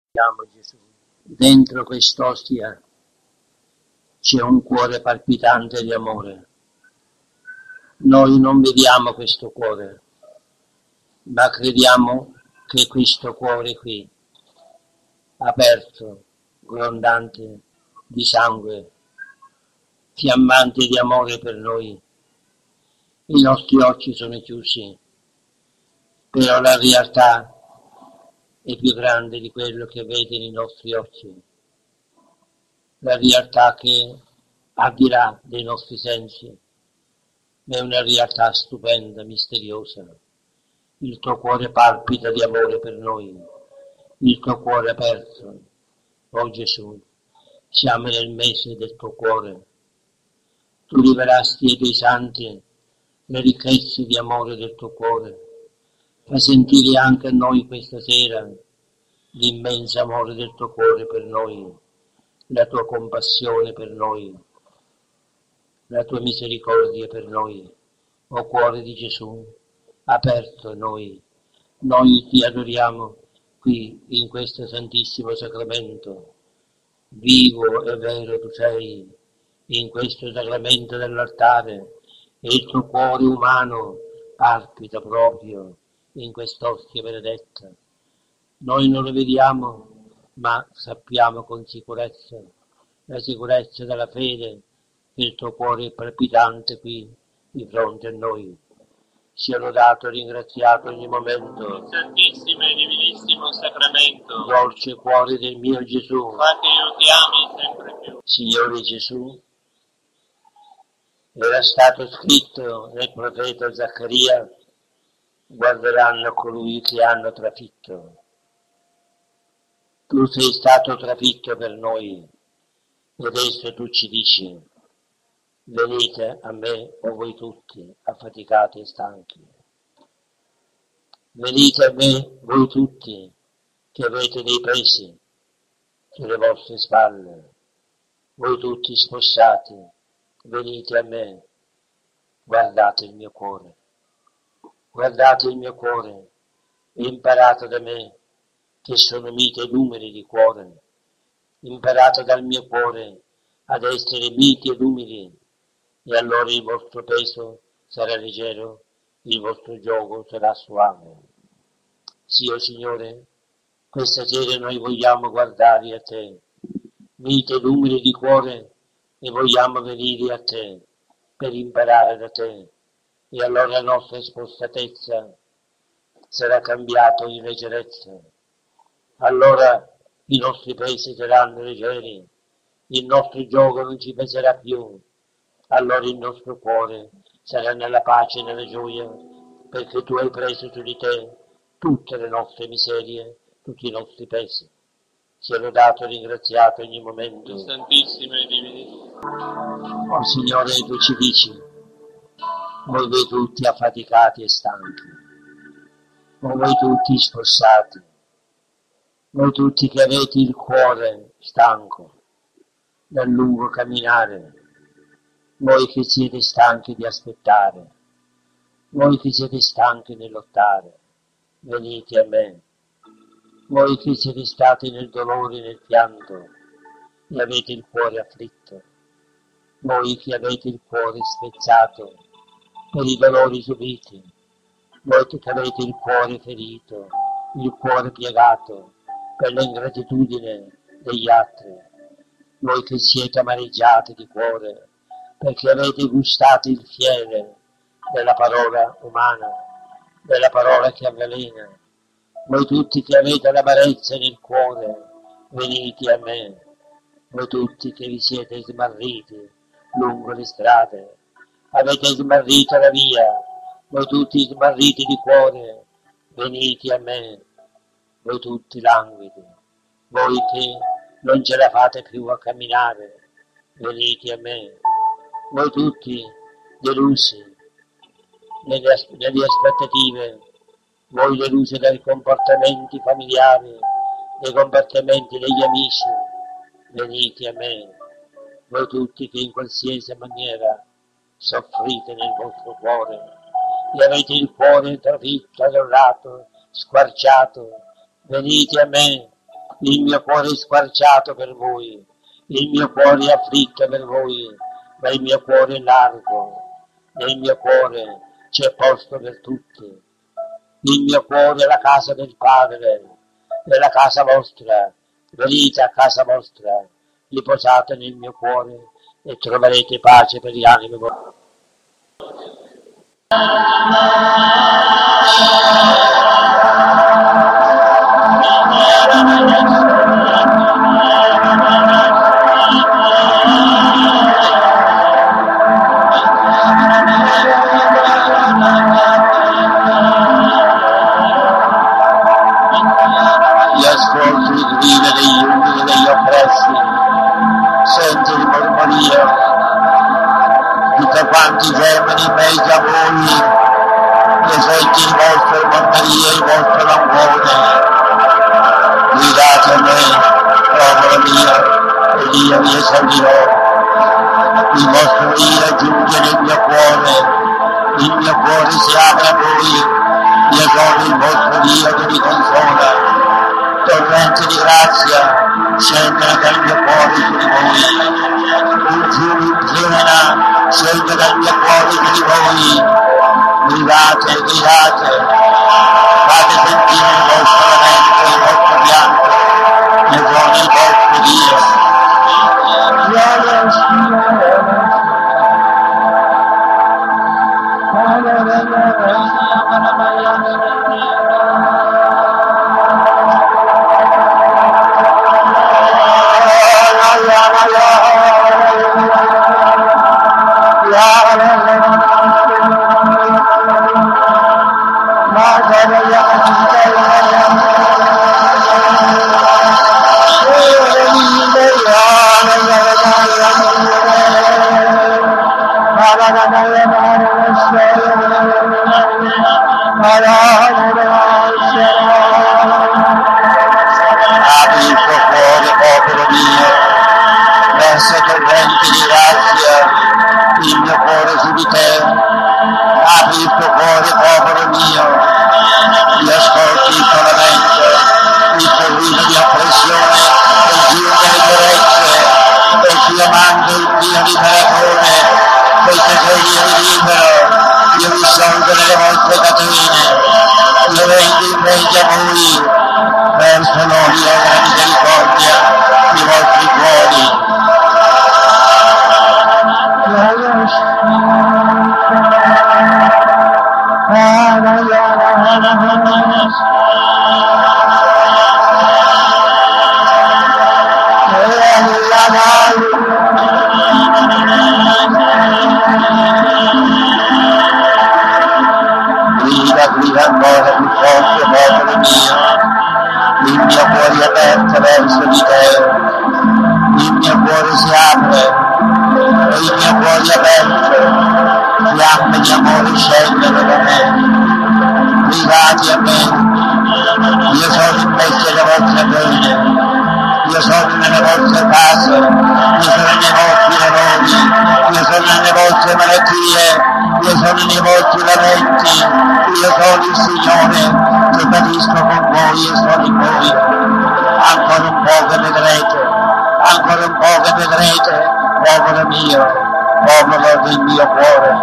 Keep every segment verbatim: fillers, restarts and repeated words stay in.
Amo Gesù. Dentro quest'ostia c'è un cuore palpitante di amore. Noi non vediamo questo cuore, ma crediamo che questo cuore qui, aperto, grondante di sangue, fiammante di amore per noi, i nostri occhi sono chiusi, però la realtà è più grande di quello che vede nei nostri occhi. La realtà che al di là dei nostri sensi è una realtà stupenda, misteriosa. Il tuo cuore palpita di amore per noi, il tuo cuore aperto. Oh Gesù, siamo nel mese del tuo cuore. Tu rivelasti ai tuoi santi le ricchezze di amore del tuo cuore. Fai sentire anche a noi questa sera l'immenso amore del tuo cuore per noi, la tua compassione per noi, la tua misericordia per noi. O cuore di Gesù, aperto a noi, noi ti adoriamo qui in questo santissimo sacramento. Vivo e vero tu sei in questo sacramento dell'altare e il tuo cuore umano palpita proprio in quest'ostia benedetta. Noi non lo vediamo, ma sappiamo con sicurezza, la sicurezza della fede, che il tuo cuore è palpitante qui di fronte a noi. Sia lodato e ringraziato ogni momento il Santissimo e Divinissimo Sacramento. Dolce cuore del mio Gesù, Fa che io ti ami sempre più. Signore Gesù, era stato scritto nel profeta Zaccaria: guarderanno colui che hanno trafitto. Tu sei stato trafitto per noi e adesso tu ci dici: venite a me, o voi tutti, affaticati e stanchi. Venite a me, voi tutti, che avete dei pesi sulle vostre spalle. Voi tutti spossati, venite a me. Guardate il mio cuore. Guardate il mio cuore e imparate da me, che sono mite ed umili di cuore. Imparate dal mio cuore ad essere miti ed umili, e allora il vostro peso sarà leggero, il vostro giogo sarà suave. Sì, o Signore, questa sera noi vogliamo guardare a te, mite ed umili di cuore, e vogliamo venire a te per imparare da te, e allora la nostra spostatezza sarà cambiata in leggerezza. Allora i nostri pesi saranno leggeri, il nostro gioco non ci peserà più. Allora il nostro cuore sarà nella pace e nella gioia, perché tu hai preso su di te tutte le nostre miserie, tutti i nostri pesi. Sia lodato e ringraziato ogni momento. Il Santissimo e Divinissimo. Oh Signore, tu ci dici: voi voi tutti affaticati e stanchi, o voi tutti spossati, voi tutti che avete il cuore stanco dal lungo camminare, voi che siete stanchi di aspettare, voi che siete stanchi di lottare, venite a me. Voi che siete stati nel dolore e nel pianto e avete il cuore afflitto, voi che avete il cuore spezzato per i dolori subiti, voi che avete il cuore ferito, il cuore piegato per l'ingratitudine degli altri, voi che siete amareggiati di cuore perché avete gustato il fiele della parola umana, della parola che avvelena, voi tutti che avete l'amarezza nel cuore, venite a me. Voi tutti che vi siete smarriti lungo le strade, avete smarrito la via, voi tutti smarriti di cuore, venite a me. Voi tutti languidi, voi che non ce la fate più a camminare, venite a me. Voi tutti delusi nelle, as- nelle aspettative, voi delusi dai comportamenti familiari, dai comportamenti degli amici, venite a me. Voi tutti che in qualsiasi maniera soffrite nel vostro cuore e avete il cuore trafitto, adorato, squarciato, venite a me. il mio cuore è squarciato per voi, il mio cuore è afflitto per voi, ma il mio cuore è largo, nel mio cuore c'è posto per tutti. Il mio cuore è la casa del Padre, è la casa vostra, venite a casa vostra, riposate nel mio cuore e troverete pace per gli animi vostri. Ascolti il grido degli umili e degli oppressi, senti il mormorio di tutti quanti gemano in mezzo a voi, e senti il vostro mormorio, il vostro languore. Gridate a me, popolo mio, ed io vi esaudirò. Il vostro ira giunge nel mio cuore, il mio cuore si apre a voi, io sono il vostro Dio che vi consola. Torrenti di grazia scendono dal mio cuore su di voi, un fiume in piena scende dal mio cuore su di voi. Gridate, gridate, fate sentire il vostro lamento, il vostro pianto, che sono il vostro Dio. Apri il tuo cuore, popolo mio, verso torrenti di grazia, il mio cuore su di te. Apri il tuo cuore, popolo mio, io ascolti il tuo lamento, il tuo grido di oppressione, e giunge le durezze, e io mando il mio liberatore, poiché sei io libero, io vi sciolgo nelle vostre catene, io vengo in mezzo a voi, verso l'odio e la misericordia dei vostri cuori. Grida, grida ancora più forte, popolo mio, il mio cuore è aperto verso di te, il mio cuore si apre, e il mio cuore è aperto, fiamme di amore scendono da me. Gridate a me, io sono in mezzo alle vostre pene, io sono nelle vostre case, io sono nei vostri lavori, io sono nelle vostre malattie, io sono nei vostri lamenti, io sono il Signore che patisco con voi e sono in voi. Ancora un po' che vedrete, ancora un po' che vedrete, popolo mio, popolo del mio cuore.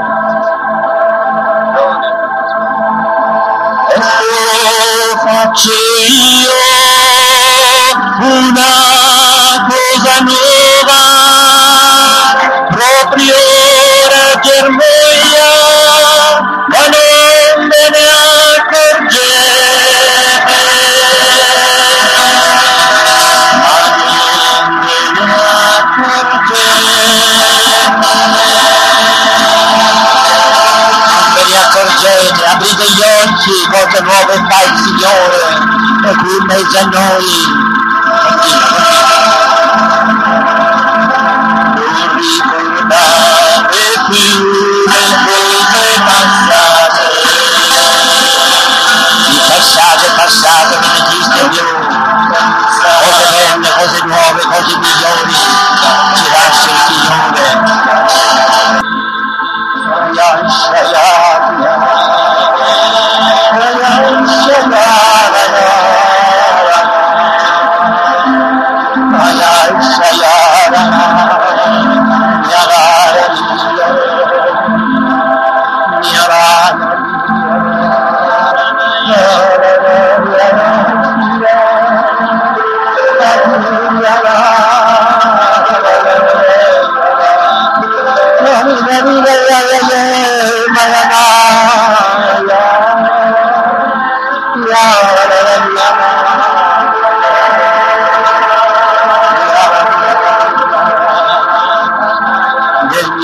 E se faccio io una cosa nuova, proprio ora germoglia, ma non me ne accorgete, ma non me ne accorgete, non ve ne accorgete, aprite gli occhi, cose nuove fa il Signore, e qui in mezzo a noi. Non ricordate più le cose passate, il passato è passato, non esiste più, cose belle, cose nuove, cose migliori, ci lascia il Signore.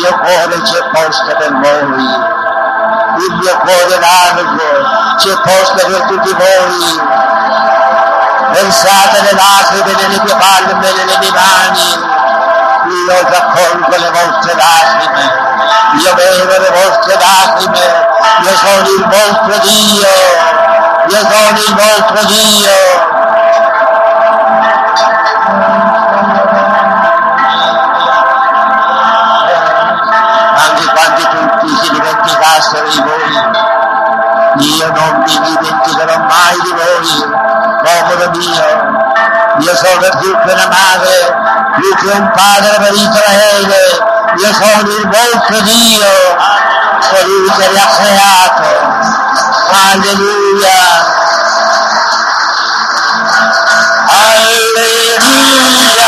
mio cuore c'è posto per voi, il mio cuore largo c'è posto per tutti voi. Versate le lacrime nelle mie palme, nelle mie mani, io raccolgo le vostre lacrime, io bevo le vostre lacrime, io sono il vostro Dio, io sono il vostro Dio. Anche quando tutti si dimenticassero di voi, io non mi dimenticherò mai di voi, popolo mio. Io sono più che una madre, più che un padre per Israele, io sono il vostro Dio, colui che vi ha creato. Alleluia. Alleluia.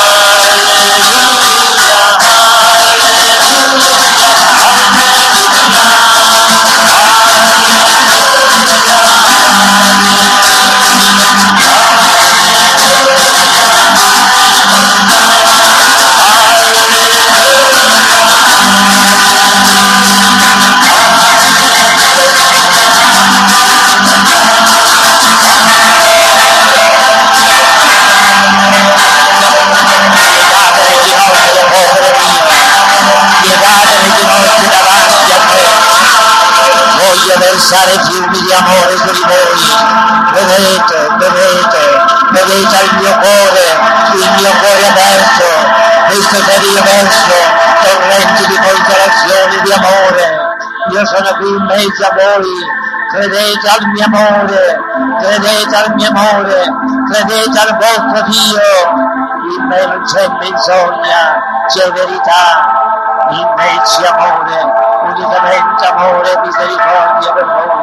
Versare fiumi di amore su di voi, vedete, vedete, vedete al mio cuore, il mio cuore aperto, questo che io verso, torrenti di consolazione di amore, io sono qui in mezzo a voi, credete al mio amore, credete al mio amore, credete al vostro Dio, in me non c'è menzogna, c'è verità, in me c'è amore, unicamente amore e misericordia per voi.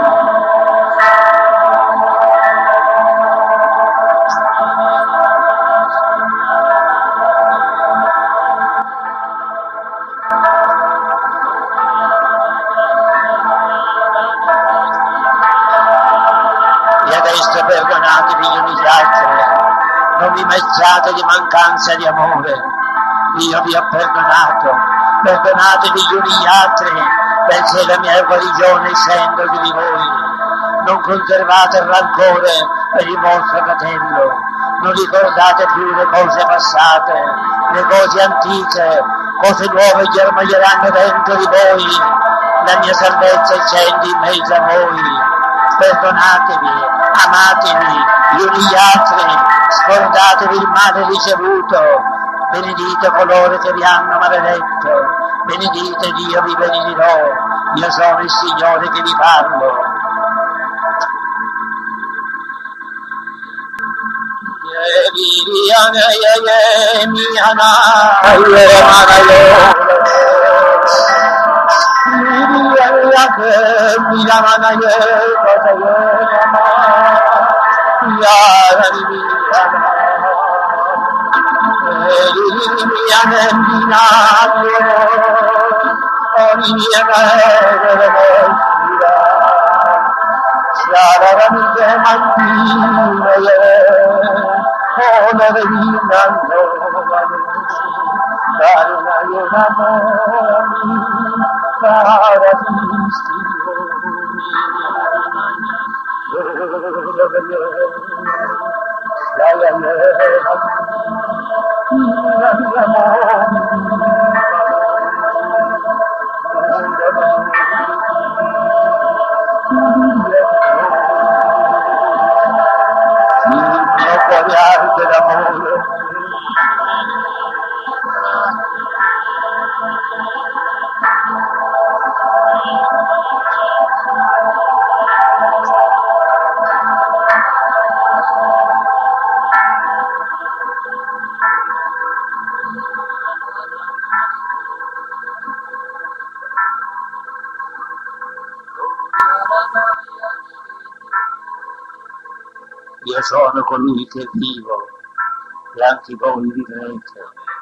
E adesso perdonatevi gli uni gli altri, non vi mettiate di mancanza di amore, io vi ho perdonato. Perdonatevi gli uni gli altri, perché la mia guarigione essendo su di voi. Non conservate il rancore per il vostro fratello, non ricordate più le cose passate, le cose antiche, cose nuove germoglieranno dentro di voi. La mia salvezza scende in mezzo a voi. Perdonatevi, amatevi gli uni gli altri, scordatevi il male ricevuto. Benedite coloro che vi hanno maledetto, benedite Dio, vi benedirò, io sono il Signore che vi parlo. Io sono colui che vivo e anche voi vivrete.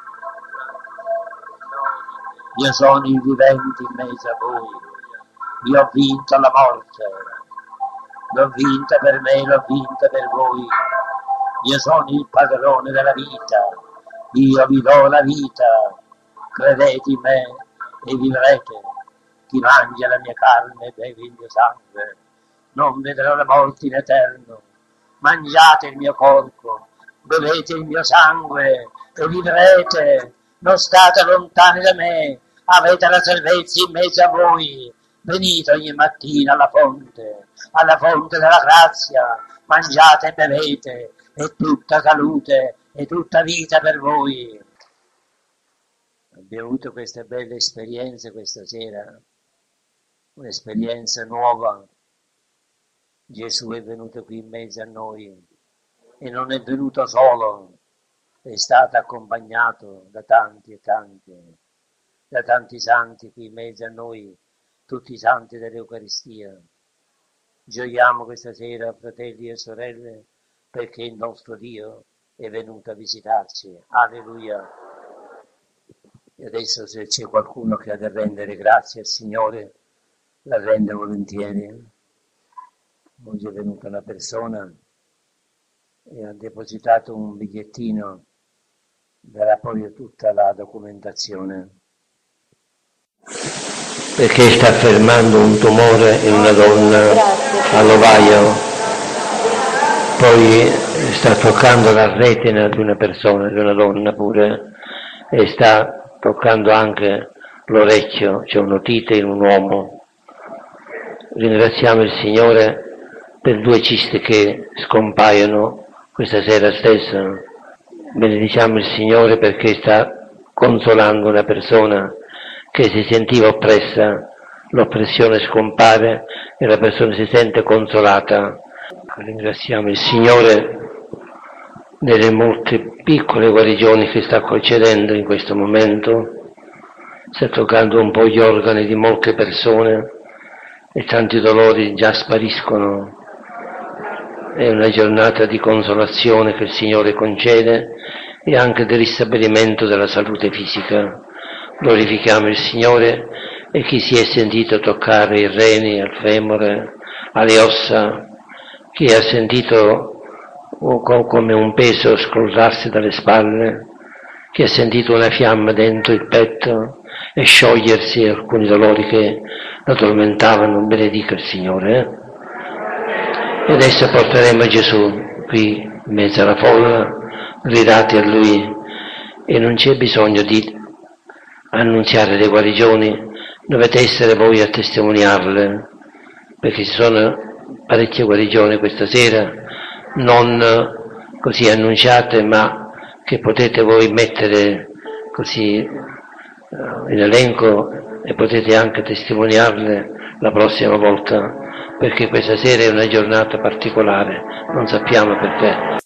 Io sono il vivente in mezzo a voi. Io ho vinto la morte. L'ho vinta per me, l'ho vinta per voi. Io sono il padrone della vita. Io vi do la vita. Credete in me e vivrete. Chi mangia la mia carne e beve il mio sangue non vedrà la morte in eterno. Mangiate il mio corpo, bevete il mio sangue e vivrete. Non state lontani da me, avete la salvezza in mezzo a voi. Venite ogni mattina alla fonte, alla fonte della grazia, mangiate e bevete, è tutta salute e tutta vita per voi. Abbiamo avuto queste belle esperienze questa sera, un'esperienza nuova. Gesù è venuto qui in mezzo a noi e non è venuto solo, è stato accompagnato da tanti e tanti, da tanti santi qui in mezzo a noi, tutti i santi dell'Eucaristia. Gioiamo questa sera, fratelli e sorelle, perché il nostro Dio è venuto a visitarci. Alleluia. E adesso se c'è qualcuno che ha da rendere grazie al Signore, la rende volentieri. Oggi è venuta una persona e ha depositato un bigliettino, darà poi tutta la documentazione. Perché sta fermando un tumore in una donna all'ovaio, poi sta toccando la retina di una persona, di una donna pure, e sta toccando anche l'orecchio, c'è un'otite in un uomo. Ringraziamo il Signore per due cisti che scompaiono questa sera stessa. Benediciamo il Signore perché sta consolando una persona che si sentiva oppressa, l'oppressione scompare e la persona si sente consolata. Ringraziamo il Signore delle molte piccole guarigioni che sta concedendo in questo momento, sta toccando un po' gli organi di molte persone e tanti dolori già spariscono. È una giornata di consolazione che il Signore concede e anche di ristabilimento della salute fisica. Glorifichiamo il Signore e chi si è sentito toccare i reni, al femore, alle ossa, chi ha sentito come un peso scrollarsi dalle spalle, chi ha sentito una fiamma dentro il petto e sciogliersi alcuni dolori che lo tormentavano, benedica il Signore. Eh? E adesso porteremo Gesù qui in mezzo alla folla, ridati a Lui, e non c'è bisogno di annunziare le guarigioni, dovete essere voi a testimoniarle, perché ci sono parecchie guarigioni questa sera, non così annunciate, ma che potete voi mettere così in elenco e potete anche testimoniarle la prossima volta, perché questa sera è una giornata particolare, non sappiamo perché.